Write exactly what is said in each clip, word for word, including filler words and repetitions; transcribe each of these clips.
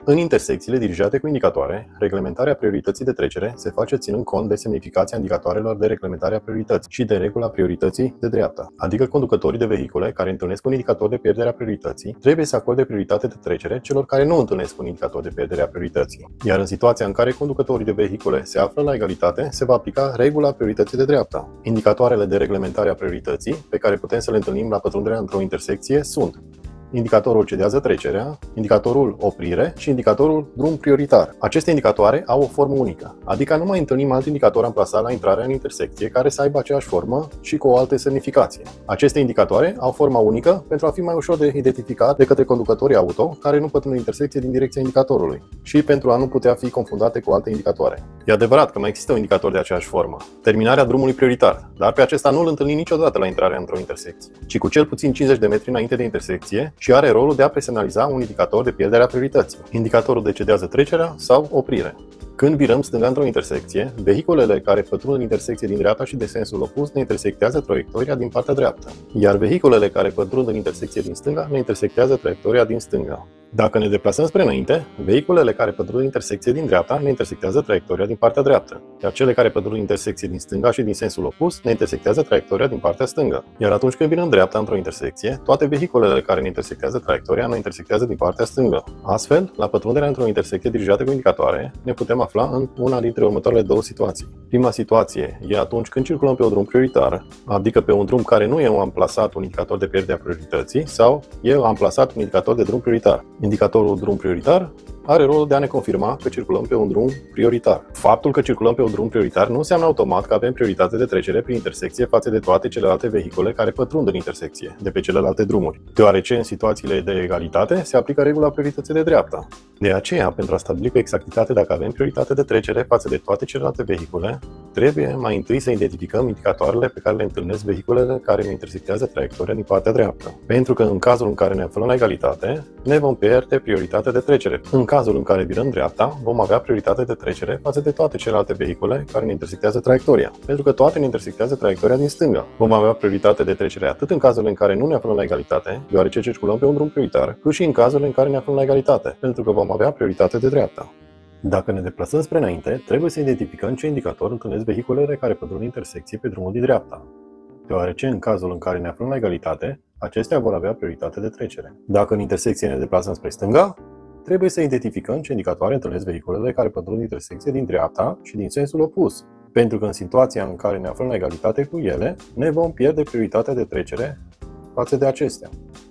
În intersecțiile dirijate cu indicatoare, reglementarea priorității de trecere se face ținând cont de semnificația indicatoarelor de reglementare a priorității și de regula priorității de dreapta, adică conducătorii de vehicule care întâlnesc un indicator de pierdere a priorității trebuie să acorde prioritate de trecere celor care nu întâlnesc un indicator de pierdere a priorității. Iar în situația în care conducătorii de vehicule se află la egalitate, se va aplica regula priorității de dreapta. Indicatoarele de reglementare a priorității pe care putem să le întâlnim la pătrunderea într-o intersecție sunt indicatorul cedează trecerea, indicatorul oprire și indicatorul drum prioritar. Aceste indicatoare au o formă unică, adică nu mai întâlnim alt indicator amplasat la intrarea în intersecție care să aibă aceeași formă și cu o altă semnificație. Aceste indicatoare au forma unică pentru a fi mai ușor de identificat de către conducătorii auto care nu pătrund în intersecție din direcția indicatorului și pentru a nu putea fi confundate cu alte indicatoare. E adevărat că mai există un indicator de aceeași formă, terminarea drumului prioritar, dar pe acesta nu îl întâlnim niciodată la intrarea într-o intersecție, ci cu cel puțin cincizeci de metri înainte de intersecție și are rolul de a presemnaliza un indicator de pierdere a priorității, indicatorul de cedează trecerea sau oprire. Când virăm stânga într-o intersecție, vehiculele care pătrund în intersecție din dreapta și de sensul opus ne intersectează traiectoria din partea dreaptă, iar vehiculele care pătrund în intersecție din stânga ne intersectează traiectoria din stânga. Dacă ne deplasăm spre înainte, vehiculele care pătrund în intersecție din dreapta ne intersectează traiectoria din partea dreaptă, iar cele care pătrund în intersecție din stânga și din sensul opus ne intersectează traiectoria din partea stângă. Iar atunci când virăm dreapta într-o intersecție, toate vehiculele care ne intersectează traiectoria ne intersectează din partea stângă. Astfel, la pătrunderea într-o intersecție dirijată cu indicatoare, ne putem afla în una dintre următoarele două situații. Prima situație e atunci când circulăm pe un drum prioritar, adică pe un drum care nu e amplasat un indicator de pierdere a priorității sau e amplasat un indicator de drum prioritar. Indicatorul drum prioritar are rolul de a ne confirma că circulăm pe un drum prioritar. Faptul că circulăm pe un drum prioritar nu înseamnă automat că avem prioritate de trecere prin intersecție față de toate celelalte vehicule care pătrund în intersecție, de pe celelalte drumuri, deoarece în situațiile de egalitate se aplică regula priorității de dreapta. De aceea, pentru a stabili cu exactitate dacă avem prioritate de trecere față de toate celelalte vehicule, trebuie mai întâi să identificăm indicatoarele pe care le întâlnesc vehiculele care ne intersectează traiectoria din partea dreaptă. Pentru că în cazul în care ne aflăm la egalitate, ne vom pierde prioritatea de trecere. În cazul în care virăm dreapta, vom avea prioritate de trecere față de toate celelalte vehicule care ne intersectează traiectoria, pentru că toate ne intersectează traiectoria din stânga. Vom avea prioritate de trecere atât în cazul în care nu ne aflăm la egalitate, deoarece circulăm pe un drum prioritar, cât și în cazul în care ne aflăm la egalitate, pentru că vom avea prioritate de dreapta. Dacă ne deplasăm spre înainte, trebuie să identificăm ce indicator întâlnesc vehiculele care pătrund intersecții pe drumul din dreapta, deoarece în cazul în care ne aflăm la egalitate, acestea vor avea prioritate de trecere. Dacă în intersecție ne deplasăm spre stânga, trebuie să identificăm ce indicatoare întâlnesc vehiculele care pătrund intersecție din dreapta și din sensul opus, pentru că în situația în care ne aflăm la egalitate cu ele, ne vom pierde prioritatea de trecere față de acestea.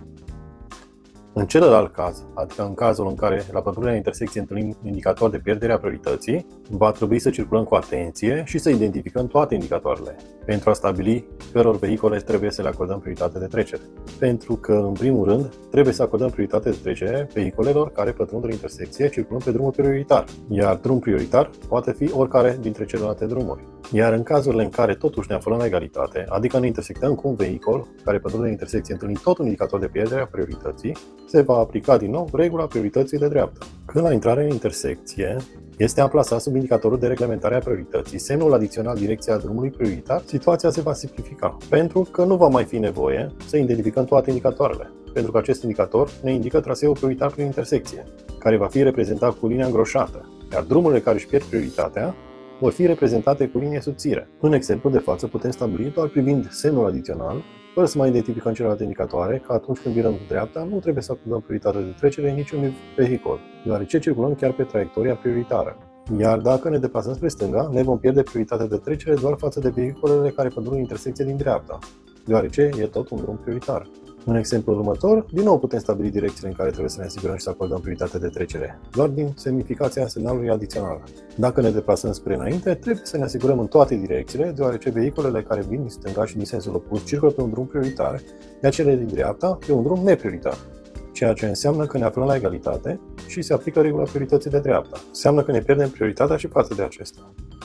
În celălalt caz, adică în cazul în care la pătrunderea intersecție întâlnim indicator de pierdere a priorității, va trebui să circulăm cu atenție și să identificăm toate indicatoarele, pentru a stabili căror vehicule trebuie să le acordăm prioritate de trecere. Pentru că, în primul rând, trebuie să acordăm prioritate de trecere vehiculelor care pătrund în intersecție circulând pe drumul prioritar, iar drum prioritar poate fi oricare dintre celelalte drumuri. Iar în cazurile în care totuși ne aflăm la egalitate, adică ne intersectăm cu un vehicul care pătrunde în intersecție întâlnind tot un indicator de pierdere a priorității, se va aplica din nou regula priorității de dreapta. Când la intrare în intersecție este amplasat sub indicatorul de reglementare a priorității semnul adițional direcția drumului prioritar, situația se va simplifica, pentru că nu va mai fi nevoie să identificăm toate indicatoarele, pentru că acest indicator ne indică traseul prioritar prin intersecție, care va fi reprezentat cu linia îngroșată, iar drumurile care își pierd prioritatea vor fi reprezentate cu linie subțire. În exemplu de față putem stabili doar privind semnul adițional, fără să mai identificăm celelalte indicatoare, că atunci când virăm dreapta nu trebuie să acordăm prioritate de trecere niciunui vehicul, deoarece circulăm chiar pe traiectoria prioritară. Iar dacă ne deplasăm spre stânga, ne vom pierde prioritatea de trecere doar față de vehiculele care pătrund intersecție din dreapta, deoarece e tot un drum prioritar. În exemplul următor, din nou putem stabili direcțiile în care trebuie să ne asigurăm și să acordăm prioritate de trecere, doar din semnificația semnalului adițional. Dacă ne deplasăm spre înainte, trebuie să ne asigurăm în toate direcțiile, deoarece vehiculele care vin din stânga și din sensul opus circulă pe un drum prioritar, iar cele din dreapta pe un drum neprioritar, ceea ce înseamnă că ne aflăm la egalitate și se aplică regula priorității de dreapta. Înseamnă că ne pierdem prioritatea și față de acesta.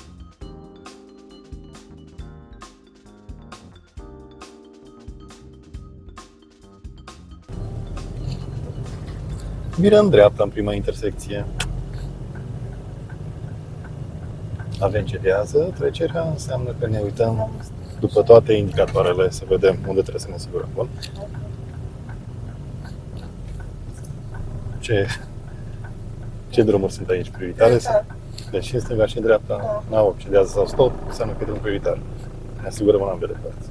Virăm dreapta în prima intersecție. Avem cedează trecerea, înseamnă că ne uităm după toate indicatoarele să vedem unde trebuie să ne asigurăm. Bun? Ce Ce drumuri sunt aici prioritare? Prioritar. Deci și în stânga și în dreapta Da. n-au accedează sau stop, înseamnă că e drum prioritar. Ne asigurăm în ambele părți.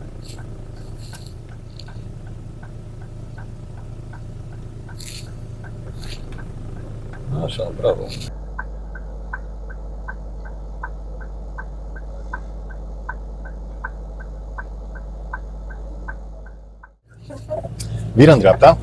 Așa, bravo. Viră în dreapta.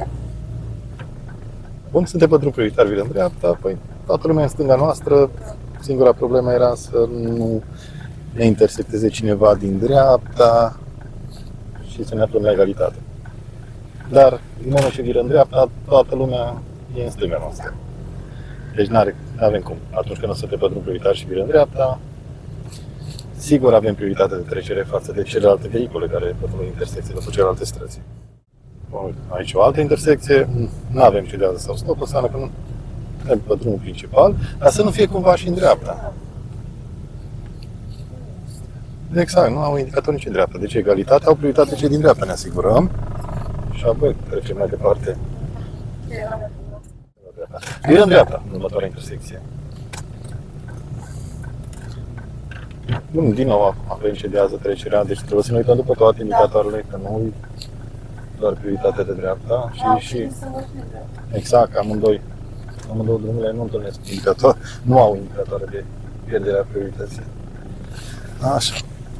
Bun, suntem pe drum prioritar, viră în dreapta. Păi toată lumea în stânga noastră. Singura problemă era să nu ne intersecteze cineva din dreapta și să ne aflăm la egalitate. Dar, din moment ce viră în dreapta, toată lumea e în stânga noastră. Deci nu avem cum. Atunci când o să te pe drum prioritar și viră în dreapta, sigur avem prioritate de trecere față de celelalte vehicule care pot lua intersecție după celelalte străzi. Aici o altă intersecție, nu avem cedează sau stop, înseamnă că nu avem pe drumul principal, dar să nu fie cumva și în dreapta. Exact, nu au indicator nici în dreapta. Deci egalitatea au prioritate cei din dreapta, ne asigurăm. Și apoi trecem mai departe. Viră în dreapta, în următoarea intersecție. Bun, din nou avem cedează trecerea, deci trebuie să ne uităm după toate indicatoarele, că nu e doar prioritatea de dreapta și, și exact, amândoi, amândouă drumurile nu întâlnesc indicator, nu au indicatoare de pierdere a priorității. Așa.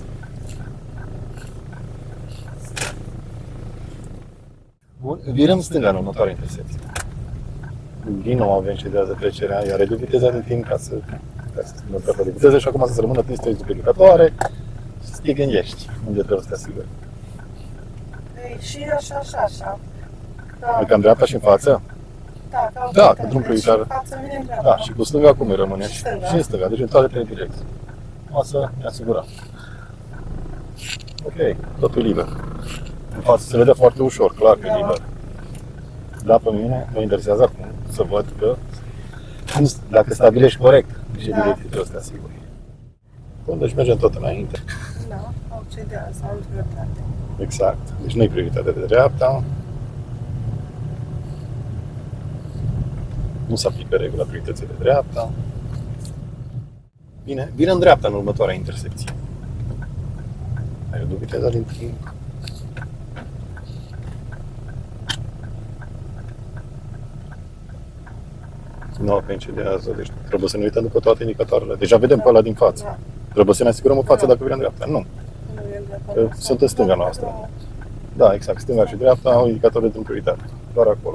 Bun, virăm stânga în următoarea intersecție. Din nou avem cedează trecerea, iar reduc viteza de timp ca să, ca să schimbăm treaba de viteză și acum să rămână trei sute după indicatoare și să te gândești unde trebuie să te asiguri. Și așa, așa, așa. Da. Cam dreapta și în față? Da, ca da, cu drum prioritar. Da, și cu stânga cum rămâne? Și, stânga. și în stânga, deci în toate trei direcții. O să ne asigurăm. Ok, totul e liber. În față se vede foarte ușor, clar că e liber. Dar pe mine mă interesează acum să văd că dacă stabilești corect ce Da. direcție trebuie să te asiguri. Bun, deci mergem tot înainte. Da, au cedează, au libertate. Exact. Deci nu e prioritatea de dreapta. Nu se aplică regula priorității de dreapta. Bine, vine în dreapta în următoarea intersecție. Ai reduc viteza din timp. Nu avem cedează, deci trebuie să ne uităm după toate indicatoarele. Deja vedem pe ăla din față. Da. Trebuie să ne asigurăm în față Da. dacă vine în dreapta. Nu. Nu e în dreapta Că noastră. sunt în stânga noastră. Da, exact. Stânga și dreapta au indicatori de drum prioritar. Doar acolo.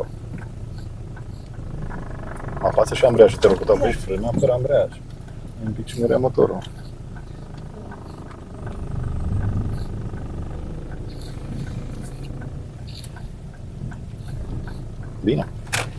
În față și ambreiaj și te rog, că te și frâna fără ambreiaj. Un pic și murea motorul. Bine.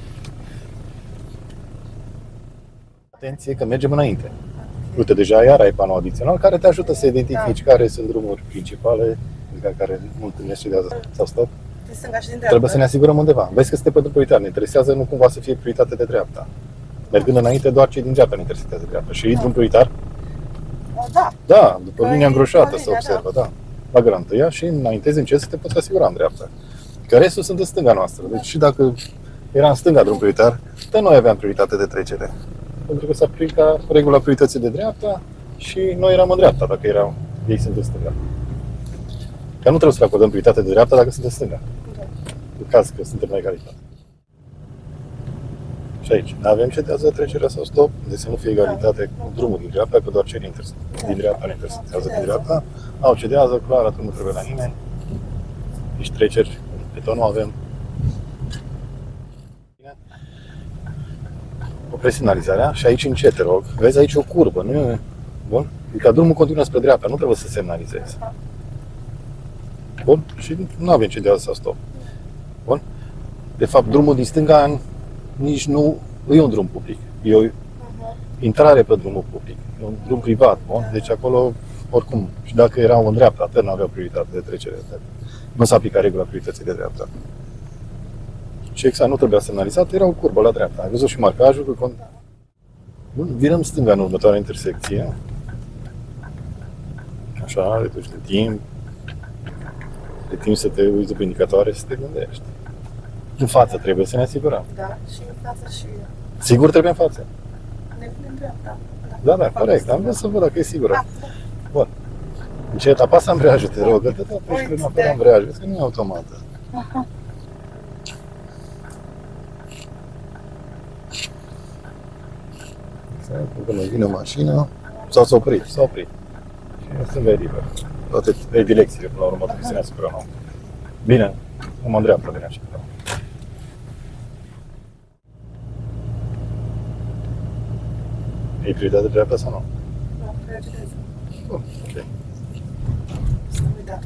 Atenție că mergem înainte. Uite, deja iar ai panou adițional care te ajută să identifici da. care sunt drumuri principale, adică care nu întâlnesc cedează sau stop. De stânga și din dreapta. Trebuie să ne asigurăm undeva. Vezi că suntem pe drum prioritar, ne interesează nu cumva să fie prioritate de dreapta. Mergând înainte, doar cei din dreapta ne interesează dreapta. Și Da. drum prioritar? Da. Da, după Că linia e îngroșată la se linia, observă, da. La gara întâia și înaintezi încet să te poți asigura în dreapta. Că restul sunt în stânga noastră. Deci și dacă era în stânga drum prioritar, dar noi aveam prioritate de trecere. Pentru că se aplica regula priorității de dreapta și noi eram în dreapta dacă erau, ei sunt în stânga. Că nu trebuie să le acordăm prioritate de dreapta dacă sunt în stânga. Da. În caz că suntem la egalitate. Și aici, nu avem cedează trecerea sau stop, deci să nu fie egalitate cu drumul din dreapta, că doar cei din, din dreapta ne intersectează din dreapta. Au cedează, clar, atunci nu trebuie la nimeni. Deci treceri, betonul avem. Opresc semnalizarea și aici încet, te rog. Vezi aici o curbă, nu e? Bun? Adică drumul continuă spre dreapta, nu trebuie să semnalizezi. Bun? Și nu avem cedează sau stop. Bun? De fapt, drumul din stânga nici nu e un drum public. E o intrare pe drumul public. E un drum privat, bun? Deci acolo, oricum, și dacă erau în dreapta, atât nu aveau prioritate de trecere. Nu s-a aplicat regula priorității de dreapta. Și exact, nu trebuia semnalizat, era o curbă la dreapta. Ai văzut și marcajul? Că... Bun, virăm stânga în următoarea intersecție. Așa, reduci de timp. De timp să te uiți după indicatoare, să te gândești. În față trebuie să ne asigurăm. Da, și în față și... Sigur trebuie în față. Da, da, corect. Am vrut să văd dacă e sigură. Da. Bun. Încet, apasă ambreiajul, te rog, că te apeși prin apă ambreiajul, vezi că nu e automată. Aha. Până vine o mașină, sau s-a oprit, s-a oprit. Și sunt liber. Toate trei direcțiile, până la urmă, trebuie să ne asigurăm. Bine, nu mă îndreaptă din așa. E prioritate de dreapta sau nu? Nu, prioritez. Bun, ok. Să nu uitat.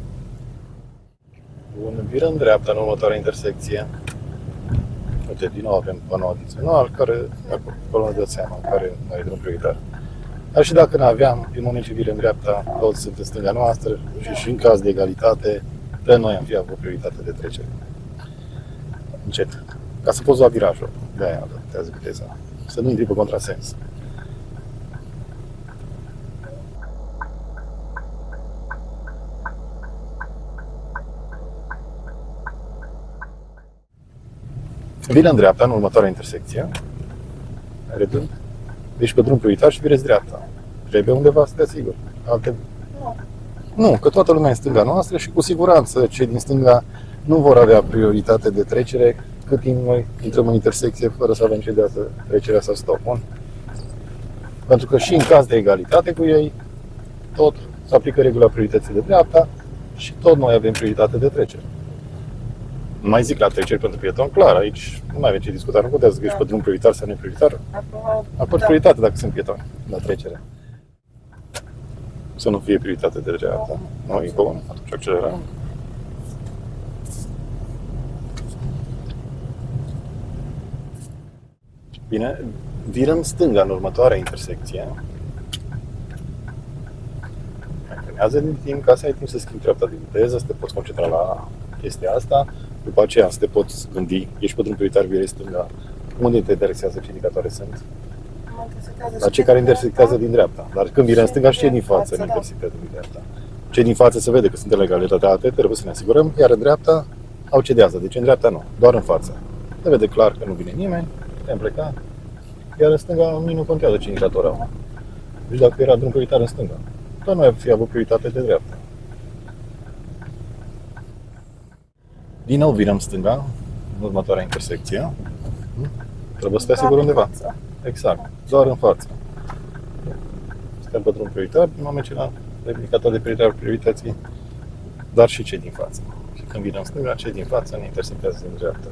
Bun, viră în dreapta în următoarea intersecție. Uite, din nou avem panou adițional, care, acolo ne dă seama, care mai e drum prioritar. Dar și dacă nu aveam, din moment ce vire în dreapta, toți sunt în stânga noastră și și în caz de egalitate, pe noi am fi avut prioritate de trecere. Încet. Ca să poți lua virajul. De-aia adaptează viteza. Să nu intri pe contrasens. Vine în dreapta, în următoarea intersecție. Redând. Deci pe drum prioritar și virezi dreapta. Trebuie undeva să te asiguri. Alte... Nu. Nu, că toată lumea e în stânga noastră și cu siguranță cei din stânga nu vor avea prioritate de trecere cât timp noi intrăm în intersecție fără să avem cedează trecerea sau stop. Bun? Pentru că și în caz de egalitate cu ei, tot se aplică regula priorității de dreapta și tot noi avem prioritate de trecere. Nu mai zic la treceri pentru pieton, clar, aici nu mai avem ce discuta, nu puteți să găsești pe drum prioritar sau neprioritar. Acum, Acord da. prioritate dacă sunt pietoni la trecere. Să nu fie prioritate de dreapta. Nu e bun, atunci accelerăm. Bine, virăm stânga în următoarea intersecție. Mai frenează din timp ca să ai timp să schimbi treapta de viteză, să te poți concentra la chestia asta. După aceea să te poți gândi, ești pe drum prioritar, virezi stânga. Unde te interesează, ce indicatoare sunt? Mă intersectează La și cei care din intersectează dreapta. din dreapta. Dar când vine în stânga și cei din față nu da. intersectează din dreapta. Cei din față se vede că sunt în legalitate, trebuie să ne asigurăm, iar în dreapta au cedează. Deci în dreapta nu, doar în față. Se vede clar că nu vine nimeni, putem pleca. Iar în stânga nu contează ce indicator au. Deci dacă era drum prioritar în stânga, tot noi am fi avut prioritate de dreapta. Din nou virăm stânga, în următoarea intersecție. Trebuie să te asiguri undeva. Exact, doar în față. Suntem pe drum prioritar, din moment ce la indicator de prioritar priorității, dar și cei din față. Și când vine în stânga, cei din față ne intersectează din dreapta.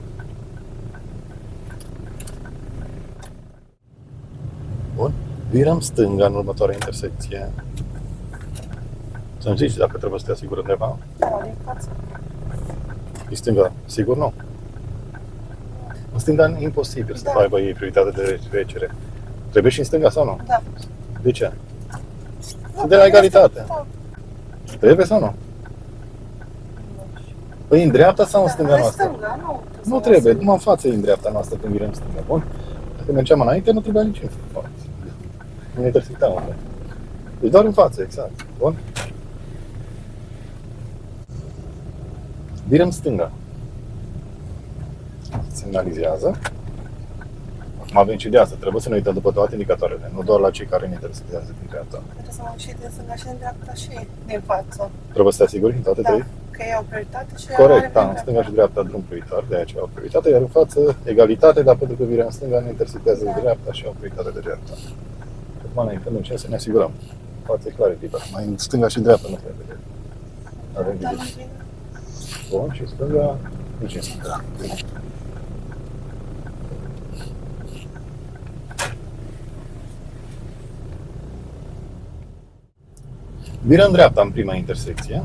Bun. Virăm stânga în următoarea intersecție. Să-mi zici dacă trebuie să te asiguri undeva. Da, din față. E stânga? Sigur nu. În stânga e imposibil să Da. aibă ei prioritate de trecere. Trebuie și în stânga sau nu? Da. De ce? De la egalitate. Da. Trebuie sau nu? Păi în dreapta sau în Da, stânga în noastră? stânga, nu. Nu trebuie, numai în față e în dreapta noastră când virăm stânga. Bun? Dacă mergeam înainte, nu trebuia nici în față. Nu intersectam unde. Deci doar în față, exact. Bun? Virăm stânga. Semnalizează. Acum avem cedează. Trebuie să ne uităm după toate indicatoarele, nu doar la cei care ne intersectează din dreapta. Trebuie să mă și din stânga și din dreapta și din față. Trebuie să te asiguri în toate Da, trei? că ei au prioritate și Corect, da, are în stânga și dreapta drum prioritar, de aceea au prioritate, iar în față egalitate, dar pentru că virea în stânga ne intersectează Da. de dreapta și au prioritate de dreapta. Acum înainte încet să ne asigurăm. În față e clar, e liber. Mai în stânga și dreapta nu trebuie. Avem Da, grijă. bine. Bun, și stânga, nici în stânga. Virăm în dreapta în prima intersecție.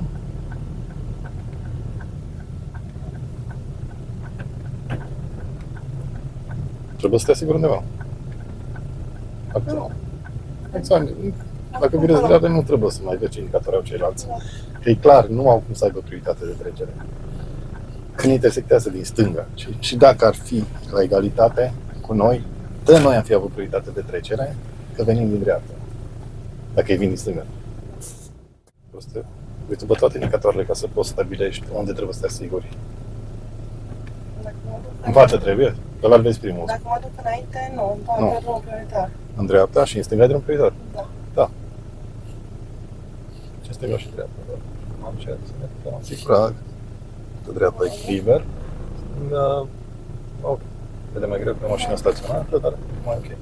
Trebuie să te asiguri undeva. Acționăm. Exact. Dacă virezi dreapta, nu trebuie să mai vezi ce indicatori au ceilalți. Că e clar, nu au cum să aibă prioritate de trecere. Când intersectează din stânga și, și dacă ar fi la egalitate cu noi, dă noi am fi avut prioritate de trecere, că venim din dreapta. Dacă ei vin din stânga. Trebuie uite după toate indicatoarele ca să poți stabilești unde trebuie să te asiguri. Dacă mă duc În față trebuie? Că l-ar vezi primul. Dacă mă duc înainte, nu, doar Nu. pe drum prioritar. În dreapta și în stânga drum prioritar. Da. Da. Ce stânga și dreapta. Am încercat să ne putem asigura că dreapta e liber. Stânga... Ok. Vede mai greu pe mașina staționată, dar mai ok.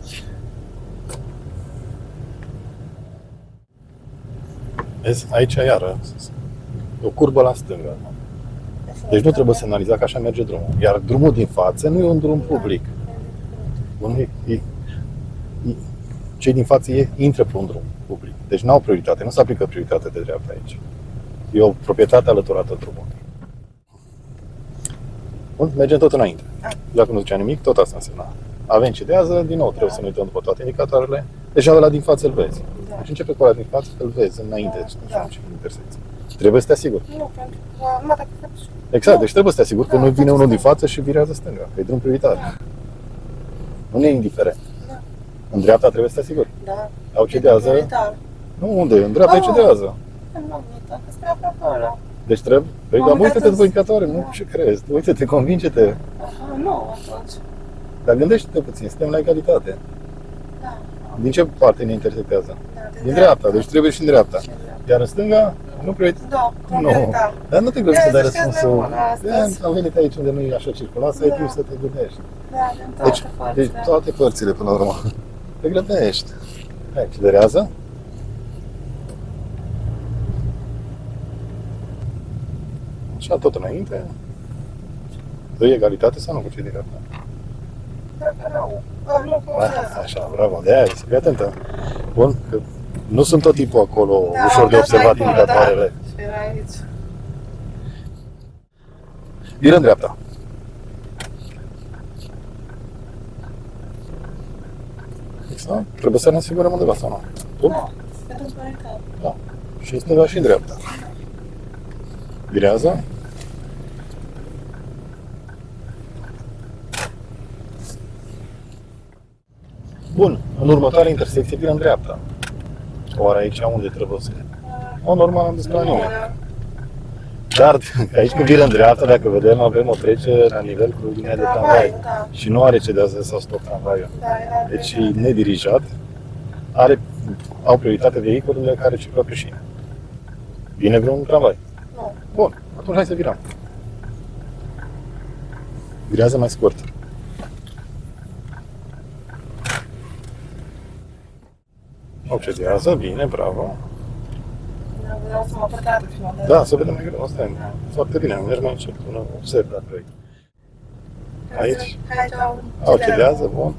Vezi? Aici iară. E o curbă la stânga. Deci nu trebuie semnalizat că așa merge drumul. Iar drumul din față nu e un drum public. Bun, e, e, e, cei din față e, intră pe un drum public. Deci nu au prioritate, nu se aplică prioritate de dreapta aici. E o proprietate alăturată drumului. Bun, mergem tot înainte. Dacă nu zicea nimic, tot asta însemna. Avem cedează, din nou trebuie să ne uităm după toate indicatoarele. Deja ăla din față îl vezi. Deci începe cu ăla din față, îl vezi înainte, deci nu știu în intersecție. Trebuie să te asiguri. Nu, pentru că mă dacă faci. Exact, deci trebuie să te asiguri că Da, nu vine faci unul din stânga. față și virează stânga. Că e drum prioritar. Nu e indiferent. Da. În dreapta trebuie să te asiguri. Da. Au cedează. Prioritar. Nu, unde? În dreapta Ah. cedează. Nu, nu, dacă spre acolo. Deci trebuie. Păi, Am dar uite-te uitat după indicatoare, nu? Ce crezi? Uite-te, convinge-te. Aha, nu, atunci. Dar gândește-te puțin, suntem la egalitate. Da. Din ce parte ne intersectează? Da, Din dreapta, deci trebuie și în dreapta. Și în dreapta. Iar în stânga, nu prioritate. Da, Nu. prioritar. Dar nu te grăbi să Da, dai ziceți răspunsul. mai bună astăzi. Da, am venit aici unde nu e așa circulat, să ai Da. timp să te gândești. Da, din toate Deci, deci părțile. toate părțile până la urmă. Te grăbești. Hai, accelerează. Așa, tot înainte. Dă egalitate sau nu cu cei din dreapta? Dacă rău. Ah, nu, cum Ah, așa, bravo, de aia, fii atentă. Bun, că nu sunt tot timpul acolo Da, ușor de da, observat acolo, indicatoarele. Da. Și era aici. Viră în dreapta. Exact. Trebuie să ne asigurăm undeva sau nu. Bun? Da, pentru prioritar. Da. Și în stânga și în dreapta. Virează. Bun. În următoarea intersecție viră în dreapta. Oare aici unde trebuie să... O, normal am zis la nimeni. Dar aici când viră în dreapta, dacă vedem, avem o trecere la nivel cu linia de tramvai. Da, Și nu are cedează sau stop tramvaiul. da, era Deci e bine. nedirijat. Are, au prioritate vehiculele care circulă pe șine. Vine vreun tramvai. Nu. Bun, atunci hai să virăm. Virează mai scurt. Obcedează, bine, bravo. Vreau să mă pătrat prima dată. Da, să vedem mai greu, asta e foarte bine, mergi mai încet până observ dacă vrei. Aici? Aici au Au, cedează, bun.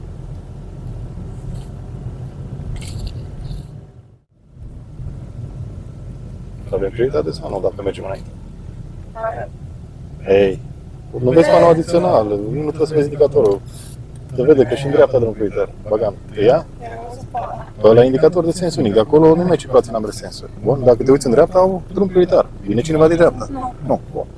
Avem prioritate sau nu, dacă mergem înainte? Avem. Hei, nu vezi panul adițional, nu trebuie să vezi indicatorul. Te vede că și în dreapta drum prioritar. Bagam. Te ia? Era văzut pe ăla. Pe la indicator de sens unic. De acolo nu mai circulați în ambele sensuri. Bun, dacă te uiți în dreapta, au drum prioritar. Vine cineva de dreapta? Nu. Nu. Bun.